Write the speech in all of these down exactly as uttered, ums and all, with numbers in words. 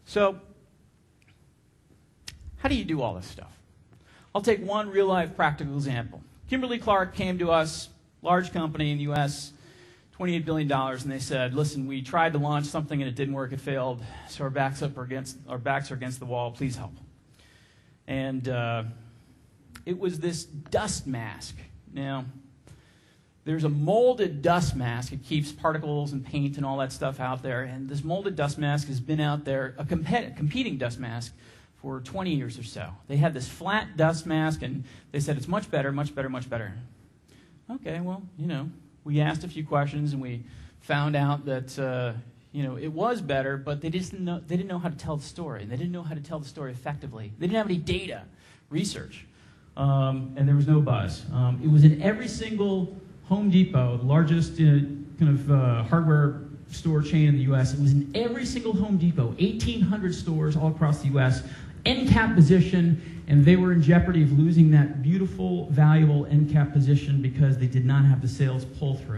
So how do you do all this stuff? I'll take one real-life practical example. Kimberly-Clark came to us, large company in the U S, twenty-eight billion dollars, and they said, listen, we tried to launch something and it didn't work, it failed, so our backs, up are against, our backs are against the wall, please help. And uh, it was this dust mask. Now, there's a molded dust mask. It keeps particles and paint and all that stuff out there, and this molded dust mask has been out there, a comp competing dust mask, for twenty years or so. They had this flat dust mask, and they said it's much better, much better, much better. Okay, well, you know, we asked a few questions, and we found out that, uh, you know, it was better, but they just didn't know, they didn't know how to tell the story. They didn't know how to tell the story effectively. They didn't have any data, research, um, and there was no buzz. Um, it was in every single Home Depot, the largest uh, kind of uh, hardware store chain in the U S. It was in every single Home Depot, eighteen hundred stores all across the U S, end cap position, and they were in jeopardy of losing that beautiful, valuable end cap position because they did not have the sales pull-through.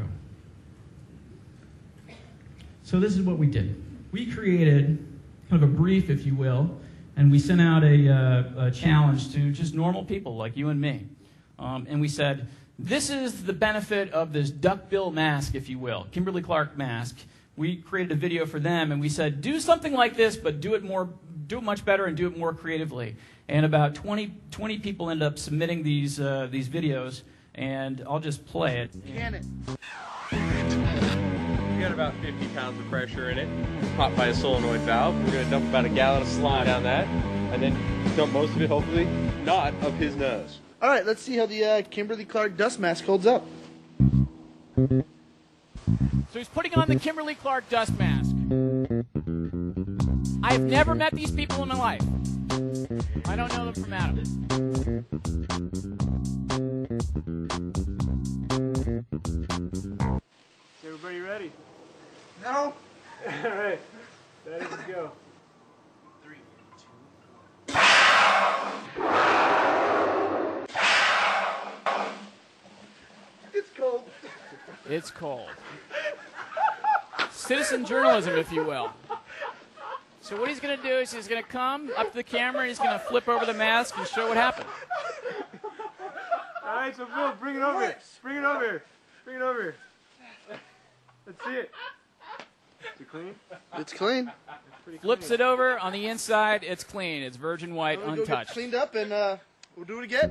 So this is what we did. We created kind of a brief, if you will, and we sent out a, uh, a challenge to just normal people like you and me. Um, and we said, this is the benefit of this duckbill mask, if you will, Kimberly-Clark mask. We created a video for them, and we said, do something like this, but do it more, do it much better and do it more creatively. And about twenty, twenty people end up submitting these, uh, these videos, and I'll just play it. Can it? We got about fifty pounds of pressure in it, popped by a solenoid valve. We're going to dump about a gallon of slime down that, and then dump most of it, hopefully, not up his nose. All right, let's see how the uh, Kimberly-Clark dust mask holds up. So he's putting on the Kimberly-Clark dust mask. I've never met these people in my life. I don't know them from Adam. Is everybody ready? No. All right, ready to go. Three, two. It's cold. It's cold. Citizen journalism, if you will. So what he's going to do is he's going to come up to the camera and he's going to flip over the mask and show what happened. All right, so Phil, bring it over here. Bring it over here. Bring it over here. Let's see it. Is it clean? It's clean. It's Flips it over. On the inside, it's clean. It's virgin white, We'll go get untouched. cleaned up, and uh, we'll do it again.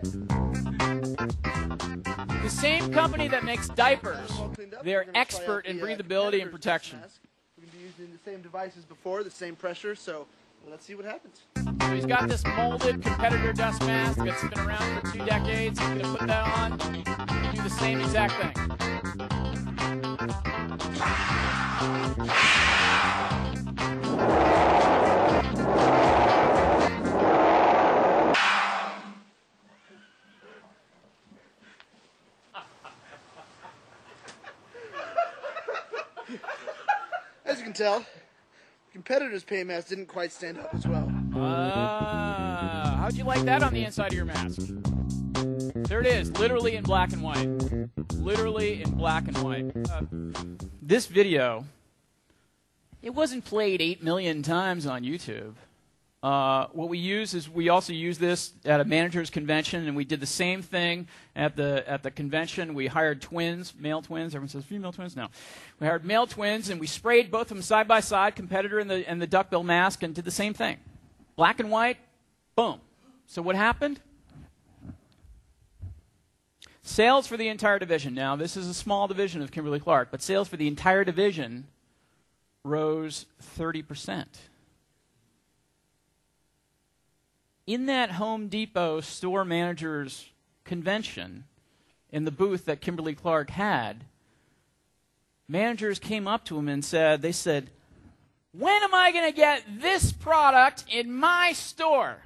The same company that makes diapers, All cleaned up. they're We're gonna try expert out in the, uh, breathability and competitor's protection. dust mask. We're going to be using the same device as before, the same pressure, so let's see what happens. So he's got this molded competitor dust mask that's been around for two decades. He's going to put that on and do the same exact thing. As you can tell, the competitor's paint mask didn't quite stand up as well. Uh, how'd you like that on the inside of your mask? There it is, literally in black and white. Literally in black and white. Uh, this video, it wasn't played eight million times on YouTube. Uh, what we use is we also use this at a manager's convention, and we did the same thing at the at the convention. We hired twins, male twins. Everyone says female twins. No, we hired male twins, and we sprayed both of them side by side, competitor and the and the duckbill mask, and did the same thing, black and white. Boom. So what happened? Sales for the entire division. Now this is a small division of Kimberly-Clark, but sales for the entire division rose thirty percent. In that Home Depot store managers convention, in the booth that Kimberly-Clark had, managers came up to him and said, they said, when am I going to get this product in my store?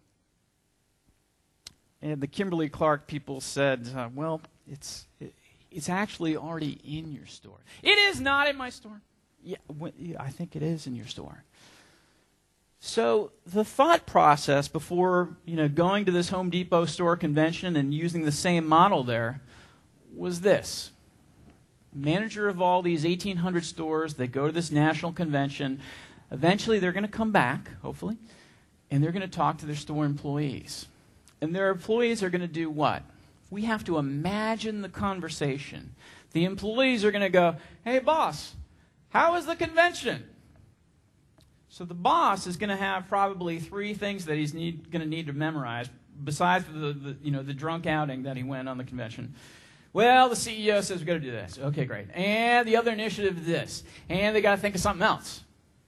And the Kimberly-Clark people said, uh, well, it's, it, it's actually already in your store. It is not in my store. Yeah, well, yeah, I think it is in your store. So the thought process before, you know, going to this Home Depot store convention and using the same model there was this. Manager of all these eighteen hundred stores, they go to this national convention. Eventually, they're going to come back, hopefully, and they're going to talk to their store employees. And their employees are going to do what? We have to imagine the conversation. The employees are going to go, "Hey, boss, how was the convention?" So the boss is going to have probably three things that he's need, going to need to memorize, besides the, the, you know, the drunk outing that he went on the convention. Well, the C E O says we've got to do this. Okay, great. And the other initiative is this. And they got to think of something else.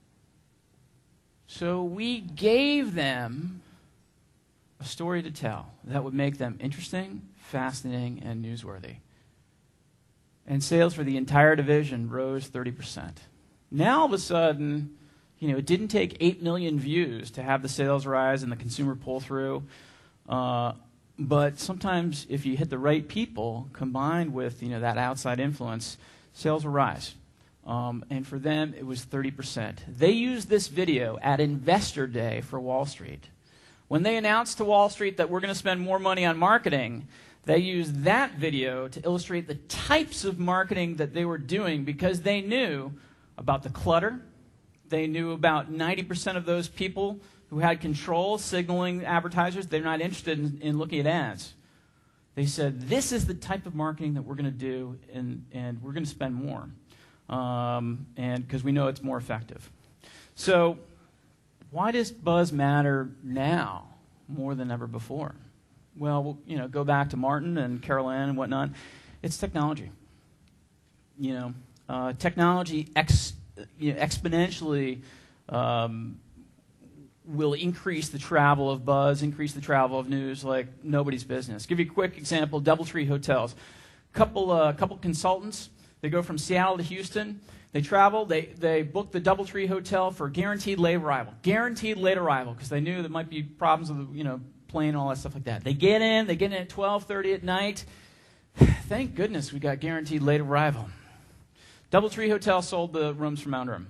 So we gave them a story to tell that would make them interesting, fascinating, and newsworthy. And sales for the entire division rose thirty percent. Now, all of a sudden, you know, it didn't take eight million views to have the sales rise and the consumer pull through. Uh, but sometimes if you hit the right people, combined with, you know, that outside influence, sales will rise. Um, and for them, it was thirty percent. They used this video at Investor Day for Wall Street. When they announced to Wall Street that we're going to spend more money on marketing, they used that video to illustrate the types of marketing that they were doing because they knew about the clutter. They knew about ninety percent of those people who had control signaling advertisers they're not interested in, in looking at ads. They said, this is the type of marketing that we're going to do, and, and we're going to spend more, um, and because we know it's more effective. So why does buzz matter now more than ever before? Well, you know, go back to Martin and Carol Ann and whatnot. It's technology. You know, uh, technology ex, you know, exponentially um, will increase the travel of buzz, increase the travel of news like nobody's business. Give you a quick example: DoubleTree Hotels. Couple, uh, couple consultants. They go from Seattle to Houston. They travel. They they book the DoubleTree Hotel for guaranteed late arrival. Guaranteed late arrival because they knew there might be problems with the, you know, plane and all that stuff like that. They get in. They get in at twelve thirty at night. Thank goodness we got guaranteed late arrival. DoubleTree Hotel sold the rooms from Mount Rim.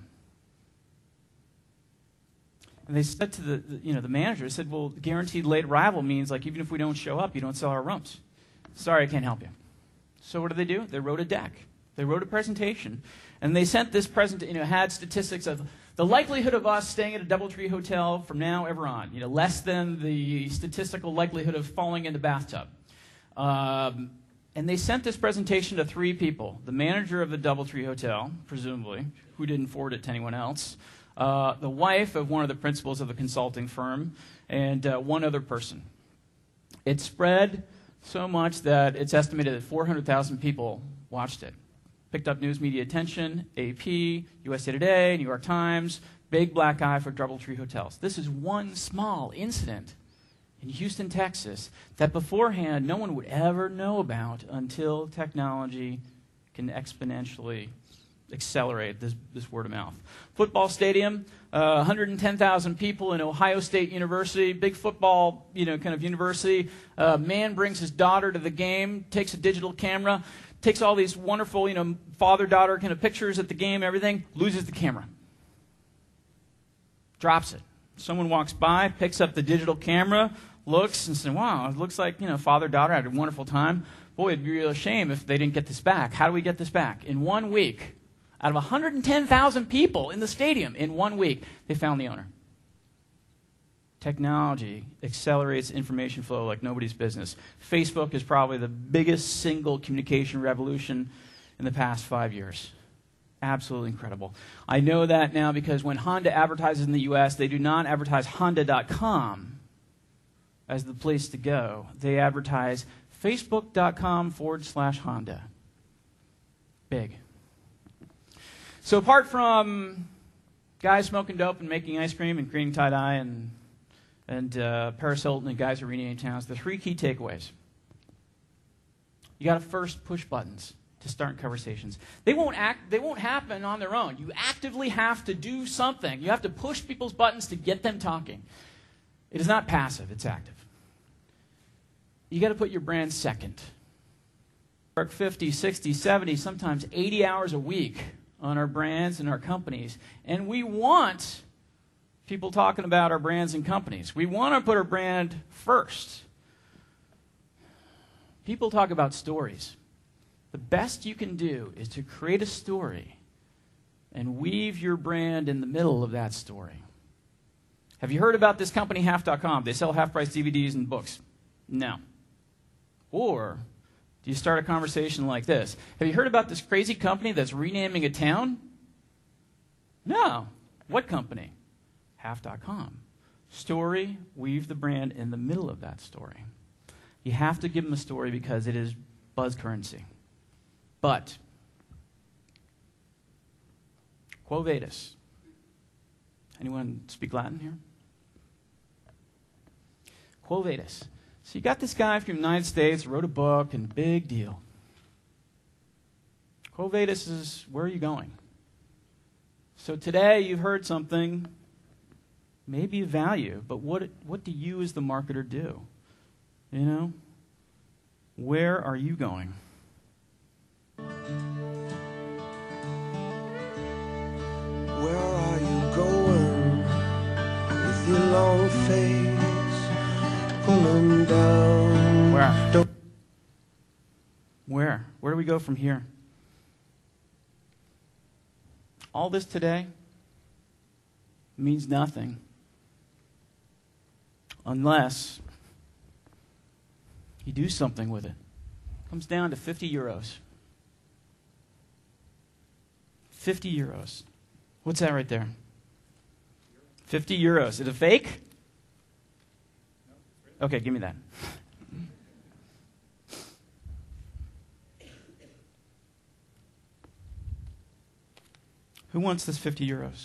And they said to the, the you know the manager, they said, well, guaranteed late arrival means like even if we don't show up, you don't sell our rooms. Sorry, I can't help you. So what did they do? They wrote a deck. They wrote a presentation, and they sent this present, you know, had statistics of the likelihood of us staying at a DoubleTree hotel from now ever on, you know, less than the statistical likelihood of falling in the bathtub. Um, and they sent this presentation to three people: the manager of the DoubleTree hotel, presumably, who didn't forward it to anyone else, uh, the wife of one of the principals of a consulting firm, and uh, one other person. It spread so much that it's estimated that four hundred thousand people watched it. Picked up news media attention, A P, U S A Today, New York Times, big black eye for DoubleTree hotels. This is one small incident in Houston, Texas, that beforehand no one would ever know about until technology can exponentially accelerate this, this word of mouth. Football stadium, uh, one hundred ten thousand people in Ohio State University, big football, you know, kind of university. A uh, man brings his daughter to the game, takes a digital camera, takes all these wonderful, you know, father-daughter kind of pictures at the game, everything, loses the camera. Drops it. Someone walks by, picks up the digital camera, looks and says, wow, it looks like, you know, father-daughter had a wonderful time. Boy, it'd be a real shame if they didn't get this back. How do we get this back? In one week, out of one hundred ten thousand people in the stadium, in one week, they found the owner. Technology accelerates information flow like nobody's business. Facebook is probably the biggest single communication revolution in the past five years. Absolutely incredible. I know that now because when Honda advertises in the U S, they do not advertise Honda dot com as the place to go. They advertise Facebook dot com forward slash Honda. Big. So apart from guys smoking dope and making ice cream and creating tie-dye and and uh, Paris Hilton and guys who are renaming towns, the three key takeaways. You got to first push buttons to start conversations. They won't act. They won't happen on their own. You actively have to do something. You have to push people's buttons to get them talking. It is not passive. It's active. You got to put your brand second. Work fifty, sixty, seventy, sometimes eighty hours a week on our brands and our companies, and we want people talking about our brands and companies. We want to put our brand first. People talk about stories. The best you can do is to create a story and weave your brand in the middle of that story. Have you heard about this company, half dot com? They sell half-price D V Ds and books. No. Or do you start a conversation like this? Have you heard about this crazy company that's renaming a town? No. What company? half dot com. Story, weave the brand in the middle of that story. You have to give them a story because it is buzz currency. But, quo vadis. Anyone speak Latin here? Quo vadis. So you got this guy from the United States, wrote a book, and big deal. Quo vadis is, where are you going? So today you've heard something, maybe of value, but what, what do you as the marketer do? You know? Where are you going? Where are you going with your long face? Pull 'em down. Where? Don't Where? Where do we go from here? All this today means nothing unless you do something with it. It comes down to fifty euros. fifty euros. What's that right there? fifty euros. Is it fake? Okay, give me that. Who wants this fifty euros?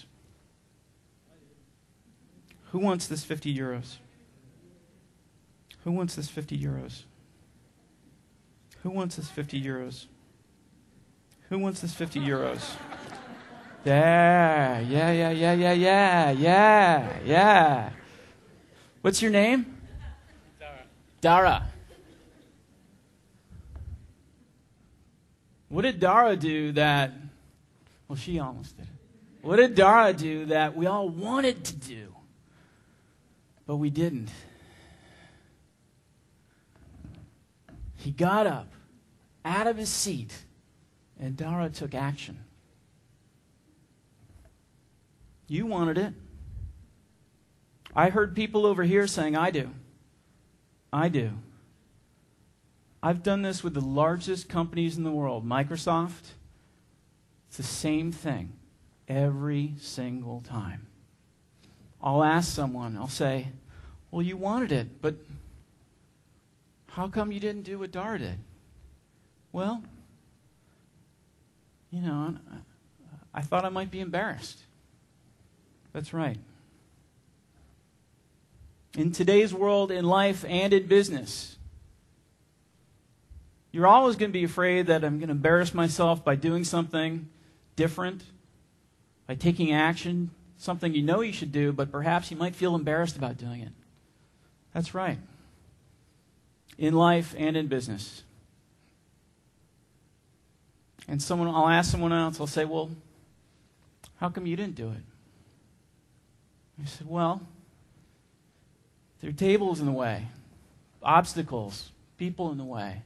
Who wants this fifty euros? Who wants this fifty euros? Who wants this fifty euros? Who wants this fifty euros? Yeah, yeah, yeah, yeah, yeah, yeah, yeah, yeah. What's your name? Dara. Dara. What did Dara do that... Well, she almost did it. What did Dara do that we all wanted to do, but we didn't? He got up out of his seat, and Dara took action. You wanted it. I heard people over here saying, I do. I do. I've done this with the largest companies in the world, Microsoft. It's the same thing every single time. I'll ask someone, I'll say, well, you wanted it, but how come you didn't do what Dara did? Well, you know, I thought I might be embarrassed. That's right. In today's world, in life, and in business, you're always going to be afraid that I'm going to embarrass myself by doing something different, by taking action, something you know you should do, but perhaps you might feel embarrassed about doing it. That's right. In life and in business. And someone, I'll ask someone else, I'll say, well, how come you didn't do it? I said, well, there are tables in the way, obstacles, people in the way.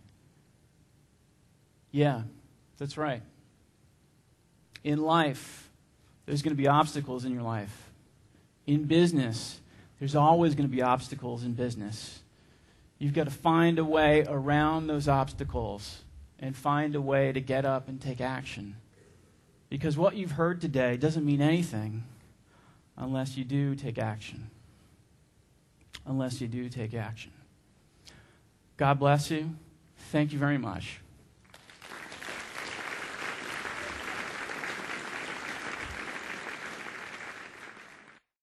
Yeah, that's right. In life, there's going to be obstacles in your life. In business, there's always going to be obstacles in business. You've got to find a way around those obstacles and find a way to get up and take action. Because what you've heard today doesn't mean anything unless you do take action. Unless you do take action. God bless you. Thank you very much.